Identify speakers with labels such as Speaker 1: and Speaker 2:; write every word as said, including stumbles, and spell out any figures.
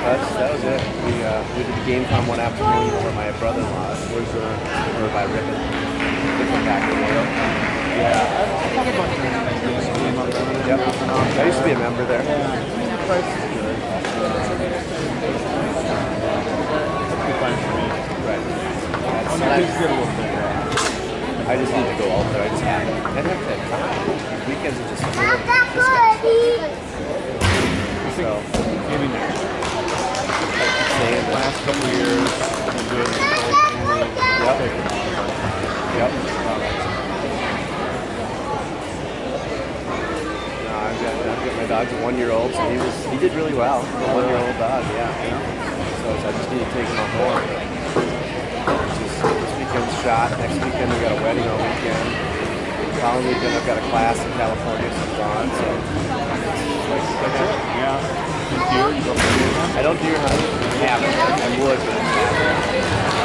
Speaker 1: That's, that was it. We, uh, we did the game time one afternoon over my brother-in-law's. Where's the, over by Ripon. Ripon back in the world.
Speaker 2: Yeah, I've had a bunch of games game up there.
Speaker 1: Yep. I used to be a member there.
Speaker 2: Yeah, the price is good. That'd be fine for me.
Speaker 1: Right. That's,
Speaker 2: When the kids get a little bigger.
Speaker 1: I just need to go out there. I just haven't. I haven't had time. Weekends are just so. So,
Speaker 2: Maybe next year.
Speaker 1: saying that.
Speaker 2: Last couple of years, I'm doing the whole family.
Speaker 1: Yep. Yep. No, I've got, I've got my dog's a one-year-old, so he was he did really well for a one-year-old dog. Yeah. So I just need to take him on board. Just, this weekend's shot. Next weekend we got a wedding all weekend. Following weekend I've got a class in California, so I'm gone. So like,
Speaker 2: That's it. Yeah. Deer, you go for deer.
Speaker 1: I don't deer hunt. I haven't. I would, but I haven't.